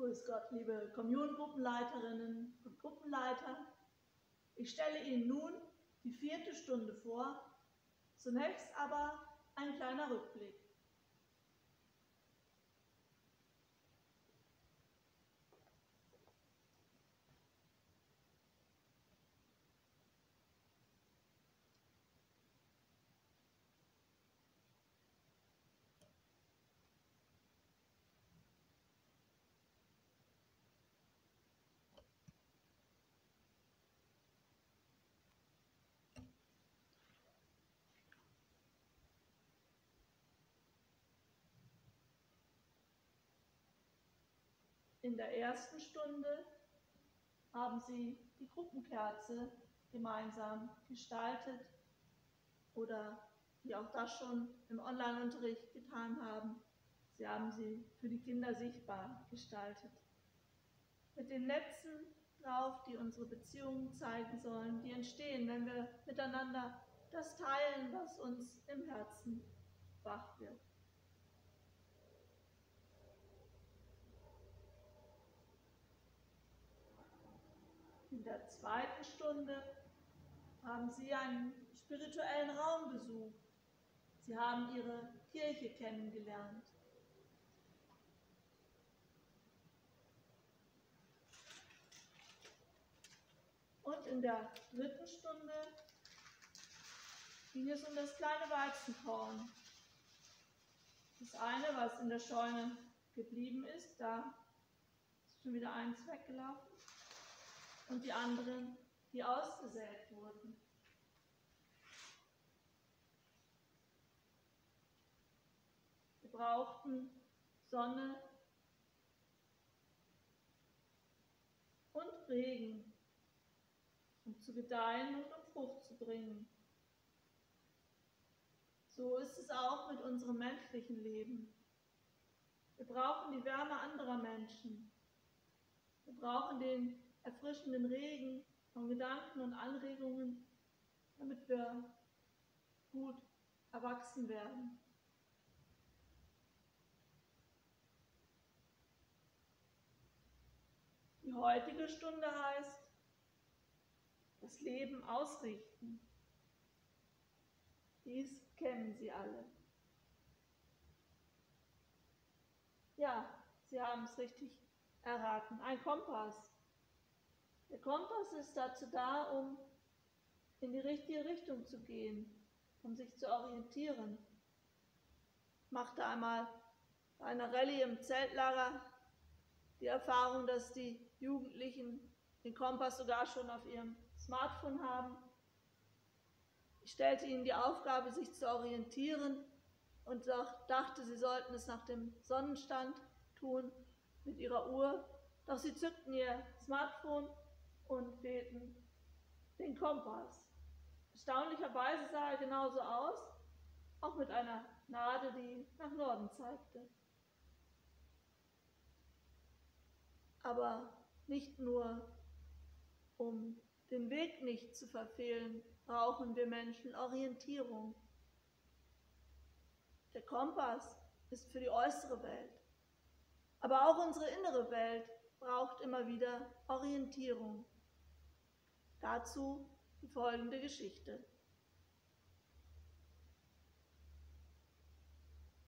Grüß Gott, liebe Communion-Gruppenleiterinnen und Gruppenleiter. Ich stelle Ihnen nun die 4. Stunde vor, zunächst aber ein kleiner Rückblick. In der 1. Stunde haben Sie die Gruppenkerze gemeinsam gestaltet oder die auch das schon im Online-Unterricht getan haben. Sie haben sie für die Kinder sichtbar gestaltet. Mit den Netzen drauf, die unsere Beziehungen zeigen sollen, die entstehen, wenn wir miteinander das teilen, was uns im Herzen wach wird. In der 2. Stunde haben Sie einen spirituellen Raum besucht. Sie haben Ihre Kirche kennengelernt. Und in der 3. Stunde ging es um das kleine Weizenkorn. Das eine, was in der Scheune geblieben ist, da ist schon wieder eins weggelaufen. Und die anderen, die ausgesät wurden. Wir brauchten Sonne und Regen, um zu gedeihen und um Frucht zu bringen. So ist es auch mit unserem menschlichen Leben. Wir brauchen die Wärme anderer Menschen. Wir brauchen den erfrischenden Regen von Gedanken und Anregungen, damit wir gut erwachsen werden. Die heutige Stunde heißt, das Leben ausrichten. Dies kennen Sie alle. Ja, Sie haben es richtig erraten. Ein Kompass. Der Kompass ist dazu da, um in die richtige Richtung zu gehen, um sich zu orientieren. Ich machte einmal bei einer Rallye im Zeltlager die Erfahrung, dass die Jugendlichen den Kompass sogar schon auf ihrem Smartphone haben. Ich stellte ihnen die Aufgabe, sich zu orientieren und dachte, sie sollten es nach dem Sonnenstand tun mit ihrer Uhr. Doch sie zückten ihr Smartphone und wählten den Kompass. Erstaunlicherweise sah er genauso aus, auch mit einer Nadel, die nach Norden zeigte. Aber nicht nur, um den Weg nicht zu verfehlen, brauchen wir Menschen Orientierung. Der Kompass ist für die äußere Welt, aber auch unsere innere Welt braucht immer wieder Orientierung. Dazu die folgende Geschichte.